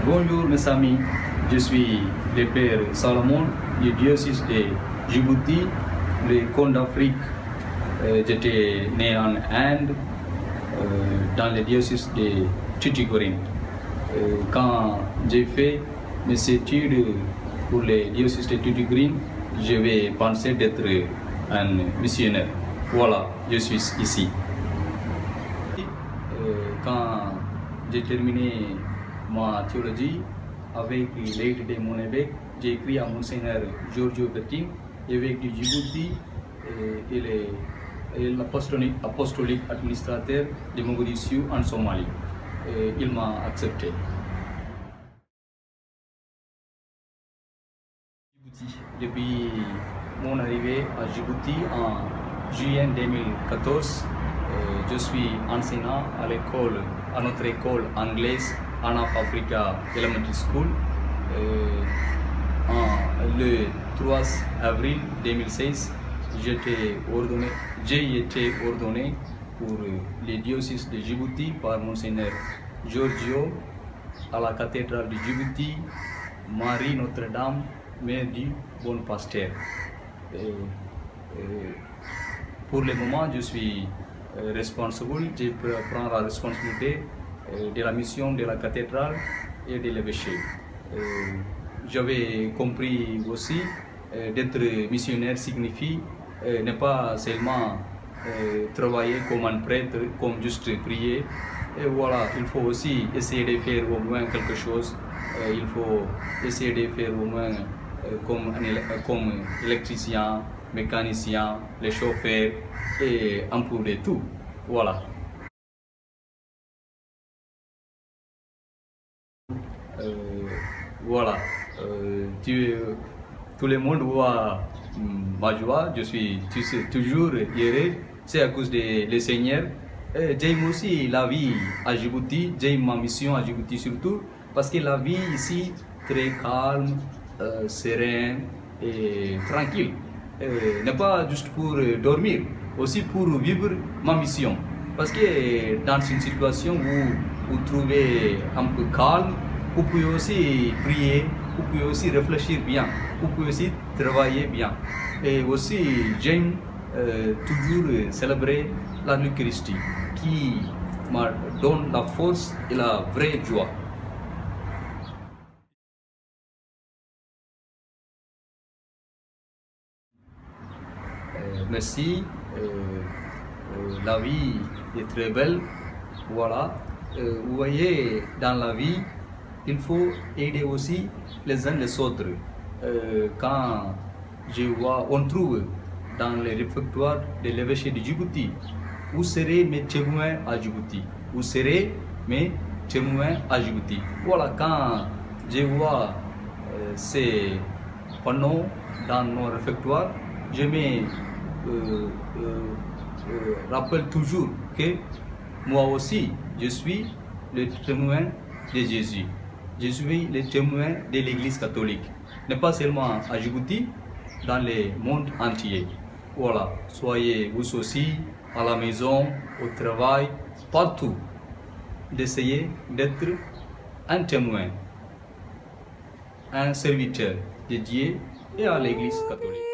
Bonjour mes amis, je suis le père Salomon du diocèse de Djibouti, le Cône d'Afrique. J'étais né en Inde, dans le diocèse de Tuticorin. Quand j'ai fait mes études pour le diocèse de Tuticorin, je vais penser d'être un missionnaire. Voilà, je suis ici. Quand j'ai terminé ma théologie avec l'aide de mon évêque, j'ai écrit à Monseigneur Giorgio Bertin, évêque du Djibouti et l'apostolique administrateur de Mogadiscio en Somalie. Il m'a accepté. Depuis mon arrivée à Djibouti en juillet 2014, je suis enseignant à notre école anglaise Anaf Africa Elementary School. Le 3 avril 2016, j'ai été ordonné pour le diocèse de Djibouti par Monseigneur Giorgio à la cathédrale de Djibouti, Marie Notre-Dame, Mère du Bon Pasteur. Pour le moment, je suis responsable, je prends la responsabilité de la mission de la cathédrale et de l'évêché. J'avais compris aussi d'être missionnaire signifie ne pas seulement travailler comme un prêtre, comme juste prier. Et voilà, il faut aussi essayer de faire au moins quelque chose. Il faut essayer de faire au moins comme électricien, mécanicien, les chauffeurs et un peu de tout. Voilà. Voilà. Tout le monde voit ma joie. Je suis toujours heureux. C'est à cause du Seigneur. J'aime aussi la vie à Djibouti. J'aime ma mission à Djibouti surtout parce que la vie ici très calme, sereine et tranquille. N'est pas juste pour dormir, aussi pour vivre ma mission. Parce que dans une situation où vous trouvez un peu calme, vous pouvez aussi prier, vous pouvez aussi réfléchir bien, vous pouvez aussi travailler bien. Et aussi, j'aime toujours célébrer la l'Eucharistie qui me donne la force et la vraie joie. Merci. La vie est très belle. Voilà. Vous voyez, dans la vie, il faut aider aussi les uns les autres. Quand on trouve dans les réfectoires de l'évêché de Djibouti, où serez mes témoins à Djibouti? Où serez mes témoins à Djibouti? Voilà, quand je vois ces panneaux dans nos réfectoires, je me rappelle toujours que moi aussi, je suis le témoin de Jésus. Je suis le témoin de l'Église catholique. Ne pas seulement à Djibouti, dans le monde entier. Voilà, soyez vous aussi à la maison, au travail, partout, d'essayer d'être un témoin, un serviteur de Dieu et à l'Église catholique.